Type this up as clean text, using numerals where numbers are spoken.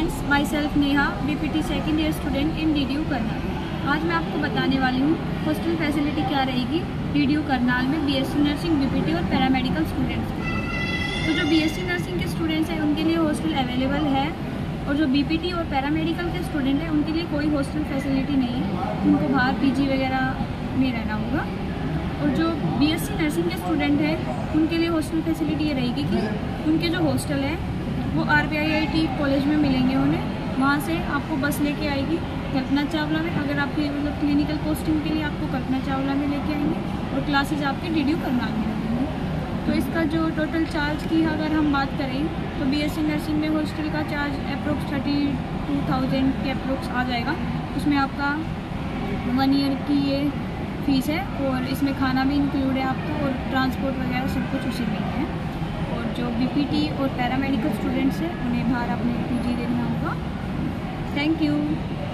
Students, my self Neha, BPT second year student in DDU Karnal. आज मैं आपको बताने वाली हूँ हॉस्टल फैसिलिटी क्या रहेगी DDU करनाल में BSc नर्सिंग, बीपीटी और पैरामेडिकल स्टूडेंट्स को। तो जो BSc नर्सिंग के स्टूडेंट्स हैं उनके लिए हॉस्टल अवेलेबल है, और जो बीपीटी और पैरामेडिकल के स्टूडेंट हैं उनके लिए कोई हॉस्टल फैसिलिटी नहीं है, उनको बाहर PG वगैरह में रहना होगा। और जो BSc नर्सिंग के स्टूडेंट हैं उनके लिए हॉस्टल फैसिलिटी ये रहेगी कि उनके जो हॉस्टल है वो RVIIT कॉलेज में मिलेंगे उन्हें, वहाँ से आपको बस लेके आएगी कल्पना चावला में। अगर आपकी मतलब क्लिनिकल पोस्टिंग के लिए आपको कल्पना चावला में लेके आएंगे, और क्लासेज आपके DDU करनाल में लगेंगे। तो इसका जो टोटल चार्ज की अगर हम बात करें तो BSc नर्सिंग में हॉस्टल का चार्ज अप्रोक्स 32,000 के अप्रोक्स आ जाएगा। उसमें आपका 1 ईयर की ये फीस है, और इसमें खाना भी इंक्लूड है आपका, और ट्रांसपोर्ट वगैरह सब कुछ उसी में है। और जो बीपीटी और पैरामेडिकल स्टूडेंट्स हैं उन्हें बाहर अपने PG देना होगा। Thank you.